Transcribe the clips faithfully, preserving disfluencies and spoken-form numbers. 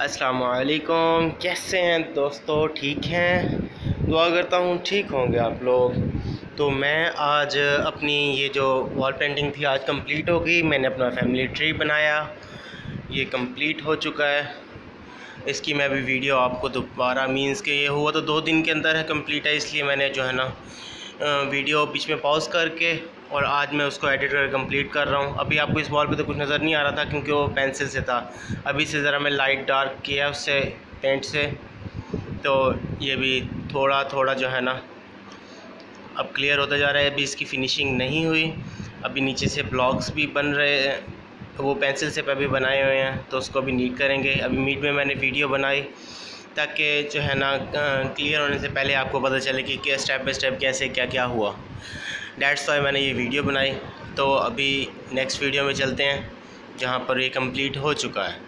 अस्सलामुअलैकुम, कैसे हैं दोस्तों? ठीक हैं? दुआ करता हूँ ठीक होंगे आप लोग। तो मैं आज अपनी ये जो वॉल पेंटिंग थी आज कंप्लीट हो गई। मैंने अपना फैमिली ट्री बनाया, ये कंप्लीट हो चुका है। इसकी मैं अभी वीडियो आपको दोबारा मीन्स के ये हुआ तो दो दिन के अंदर है कंप्लीट है, इसलिए मैंने जो है ना वीडियो बीच में पॉज करके और आज मैं उसको एडिट करके कंप्लीट कर रहा हूँ। अभी आपको इस वॉल पे तो कुछ नज़र नहीं आ रहा था क्योंकि वो पेंसिल से था। अभी से ज़रा मैं लाइट डार्क किया उससे पेंट से, तो ये भी थोड़ा थोड़ा जो है ना अब क्लियर होता जा रहा है। अभी इसकी फिनिशिंग नहीं हुई, अभी नीचे से ब्लॉक्स भी बन रहे हैं, वो पेंसिल से अभी बनाए हुए हैं, तो उसको अभी नीट करेंगे। अभी मीट में मैंने वीडियो बनाई ताकि जो है ना क्लियर होने से पहले आपको पता चले कि क्या स्टेप बाय स्टेप कैसे क्या क्या हुआ। डेट्स वाई मैंने ये वीडियो बनाई। तो अभी नेक्स्ट वीडियो में चलते हैं जहाँ पर ये कंप्लीट हो चुका है।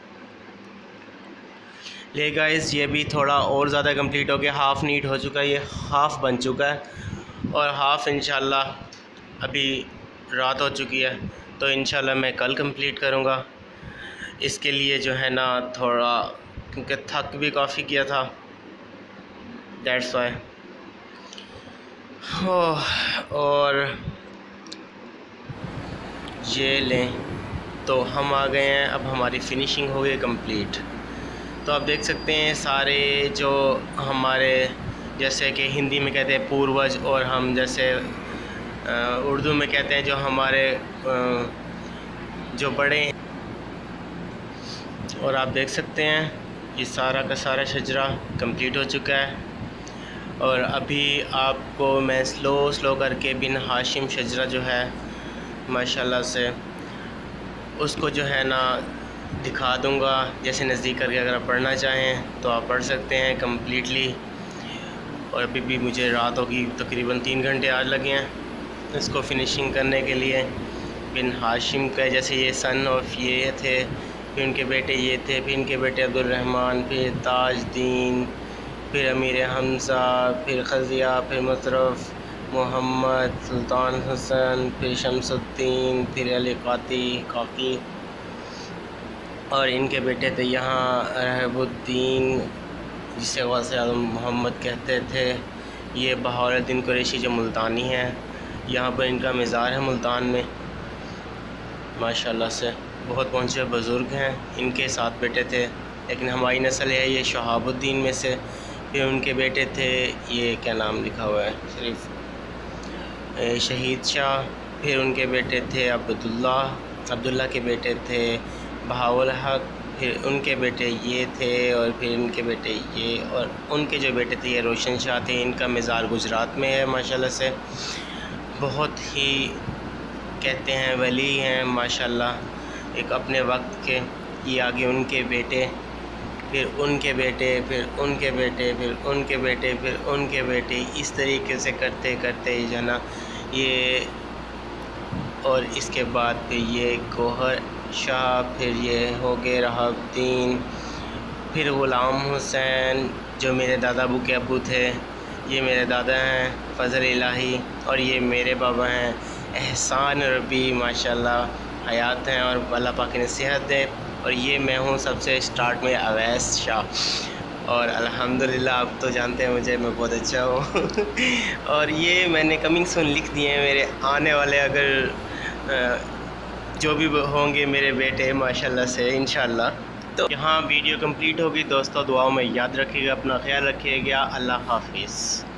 ले गाइस, ये भी थोड़ा और ज़्यादा कंप्लीट हो गया, हाफ़ नीट हो चुका है, ये हाफ़ बन चुका है और हाफ़ इंशाल्लाह अभी रात हो चुकी है तो इंशाल्लाह मैं कल कंप्लीट करूँगा। इसके लिए जो है ना थोड़ा क्योंकि थक भी काफ़ी किया था, दैट्स वाई। और ये लें तो हम आ गए हैं, अब हमारी फिनिशिंग हो गई कंप्लीट। तो आप देख सकते हैं सारे जो हमारे जैसे कि हिंदी में कहते हैं पूर्वज और हम जैसे उर्दू में कहते हैं जो हमारे जो बड़े हैं, और आप देख सकते हैं ये सारा का सारा शजरा कंप्लीट हो चुका है। और अभी आपको मैं स्लो स्लो करके बिन हाशिम शजरा जो है माशाल्लाह से उसको जो है ना दिखा दूंगा, जैसे नज़दीक करके अगर आप पढ़ना चाहें तो आप पढ़ सकते हैं कम्प्लीटली। और अभी भी मुझे रात होगी, तकरीबन तीन घंटे आज लगे हैं इसको फिनिशिंग करने के लिए। बिन हाशिम का जैसे ये सन ऑफ ये थे, फिर उनके बेटे ये थे, फिर इनके बेटे अब्दुल रहमान, फिर ताजदीन, फिर अमीर हमज़ा, फिर खजिया, फिर मुशर्रफ, मोहम्मद, सुल्तान हसन, फिर शमसुद्दीन, फिर अली काती काकी, और इनके बेटे थे यहाँ रहबुद्दीन जिसे गौसे आज़म मोहम्मद कहते थे। ये बहाउद्दीन कुरैशी जो मुल्तानी हैं, यहाँ पर इनका मज़ार है मुल्तान में। माशाल्लाह से बहुत पहुँचे बुज़ुर्ग हैं, इनके सात बेटे थे, लेकिन हमारी नस्ल है ये शहाबुद्दीन में से। फिर उनके बेटे थे, ये क्या नाम लिखा हुआ है सिर्फ शहीद शाह, फिर उनके बेटे थे अब्दुल्ला, अब्दुल्ला के बेटे थे बहाउल हक, फिर उनके बेटे ये थे, और फिर उनके बेटे ये, और उनके जो बेटे थे ये रोशन शाह थे। इनका मज़ार गुजरात में है माशाल्लाह से। बहुत ही कहते हैं वली हैं माशाल्लाह एक अपने वक्त के। ये आगे उनके बेटे, फिर उनके बेटे, फिर उनके बेटे, फिर उनके बेटे, फिर उनके बेटे, इस तरीके से करते करते जो है ना ये, और इसके बाद फिर ये गोहर शाह, फिर ये हो गए रहबुद्दीन, फिर ग़ुलाम हुसैन जो मेरे दादा अबू के अबू थे, ये मेरे दादा हैं फ़ज़ल इलाही, और ये मेरे बाबा हैं एहसान रबी माशाल्लाह हयात हैं और अल्लाह पाक ने सेहत दे। और ये मैं हूँ सबसे स्टार्ट में अवैस शाह, और अल्हम्दुलिल्लाह आप तो जानते हैं मुझे, मैं बहुत अच्छा हूँ। और ये मैंने कमिंग सून लिख दिए हैं मेरे आने वाले अगर जो भी होंगे मेरे बेटे माशाल्लाह से इंशाल्लाह। तो यहाँ वीडियो कंप्लीट होगी दोस्तों, दुआओं में याद रखिएगा, अपना ख्याल रखिएगा। अल्लाह हाफिज़।